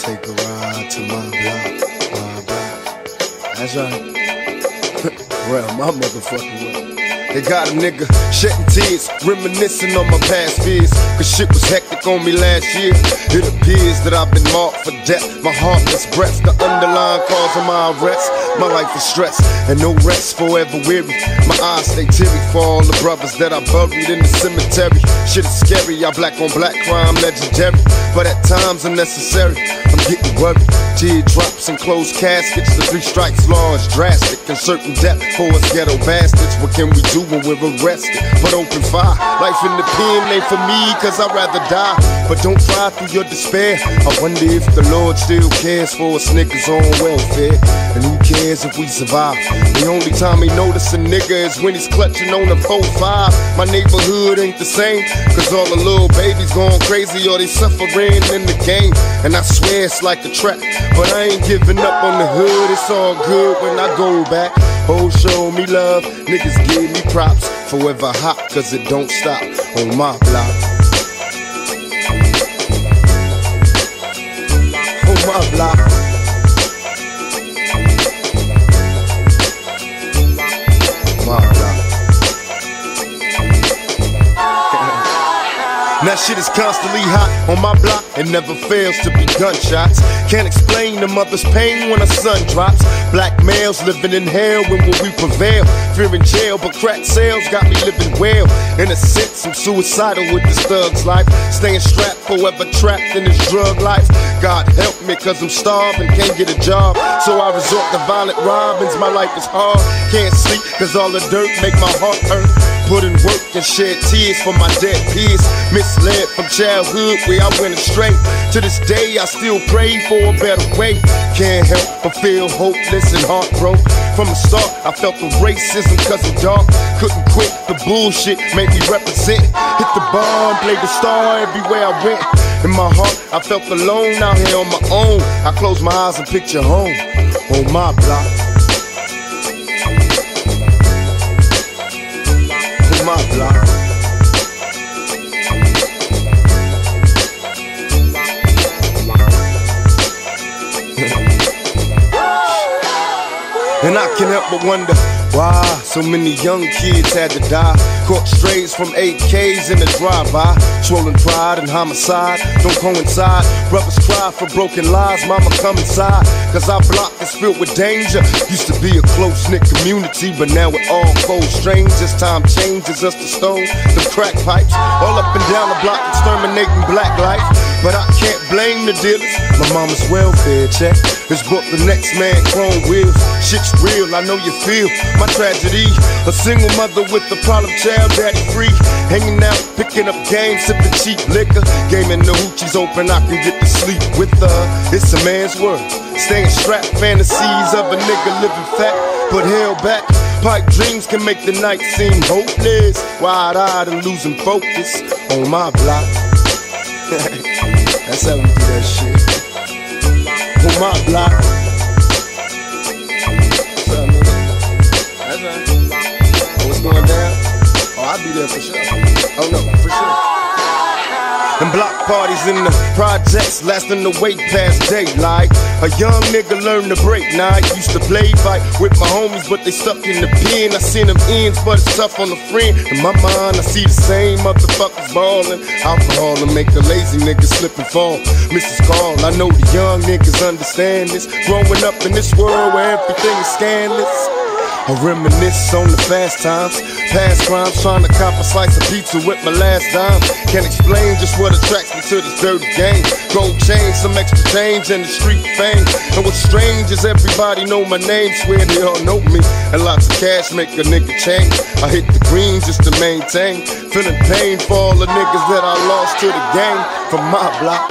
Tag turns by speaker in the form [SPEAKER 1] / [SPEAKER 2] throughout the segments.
[SPEAKER 1] Take a ride to my block, my block. That's right. Well, my motherfucking way. They got a nigga shedding tears, reminiscing on my past fears. Cause shit was hectic on me last year. It appears that I've been marked for death. My heartless breath, the underlying cause of my arrest. My life is stress and no rest, forever weary. My eyes stay teary for all the brothers that I buried in the cemetery. Shit is scary, y'all black on black crime legendary, but at times unnecessary. I'm getting worried. Teardrops and closed caskets. The 3 strikes law is drastic and certain death for us ghetto bastards. What can we do when we're arrested? But open fire. Life in the pen ain't for me, cause I'd rather die. But don't fly through your despair. I wonder if the Lord still cares for us niggas on welfare. And who cares if we survive? The only time he notice a nigga is when he's clutching on a 4-5. My neighborhood ain't the same, cause all the little babies going crazy or they suffering in the game. And I swear it's like a trap, but I ain't giving up on the hood. It's all good when I go back. Oh, show me love, niggas give me props. Forever hot, cause it don't stop on my block. On my block. My block. Now shit is constantly hot on my block. It never fails to be gunshots. Can't explain the mother's pain when a sun drops. Black males living in hell, when will we prevail? Fear in jail, but crack sales got me living well. In a sense, I'm suicidal with this thug's life. Staying strapped, forever trapped in this drug life. God help me, cause I'm starving, can't get a job. So I resort to violent robins, my life is hard. Can't sleep, cause all the dirt make my heart hurt. Put in work and shed tears for my dead peers. Misled from childhood where I went astray. To this day I still pray for a better way. Can't help but feel hopeless and heartbroken. From the start I felt the racism cause I'm dark. Couldn't quit the bullshit, made me represent. Hit the bar and played the star everywhere I went. In my heart I felt alone out here on my own. I close my eyes and picture home on my block. My block. And I can't help but wonder why so many young kids had to die. Caught strays from AKs in the drive-by. Swollen pride and homicide don't coincide. Brothers cry for broken lives, mama come inside. Cause our block is filled with danger. Used to be a close-knit community, but now we're all cold strangers. Time changes us to stone, the crack pipes. All up and down the block exterminating black life. But I can't blame the dealers. My mama's welfare check is brought the next man chrome wheels. Shit's real, I know you feel my tragedy. A single mother with a problem child, daddy free. Hanging out, picking up games, sipping cheap liquor. Gaming the hoochies open, I can get to sleep with her. It's a man's world. Staying strapped, fantasies of a nigga living fat, but held back. Pipe dreams can make the night seem hopeless. Wide-eyed and losing focus on my block. That's how we do that shit. On my block. What's up, nigga? That's right. Oh, what's going down? Oh, I'll be there for sure. Oh no, for sure. And block parties in the projects lasting the way past daylight. A young nigga learned to break night. Used to play fight with my homies, but they stuck in the pen. I seen them ends, but it's tough on the friend. In my mind, I see the same motherfuckers ballin'. Alcohol to make the lazy niggas slip and fall. Mrs. Carl, I know the young niggas understand this. Growing up in this world where everything is scandalous. I reminisce on the fast times, past crimes, trying to cop a slice of pizza with my last dime. Can't explain just what attracts me to this dirty game. Gold chain, some extra change, and the street fame. And what's strange is everybody know my name, swear they all know me. And lots of cash make a nigga change. I hit the green just to maintain. Feeling pain for all the niggas that I lost to the game from my block.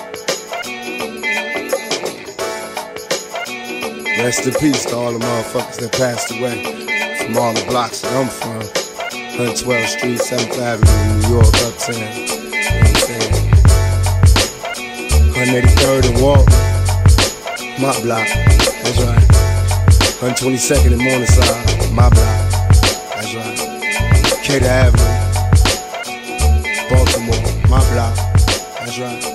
[SPEAKER 1] Rest in peace to all the motherfuckers that passed away from all the blocks that I'm from. 112th Street, 7th Avenue, New York, Uptown. You know what I'm saying? 183rd and Walton. My block. That's right. 122nd and Morningside. My block. That's right. Cater Avenue. Baltimore. My block. That's right.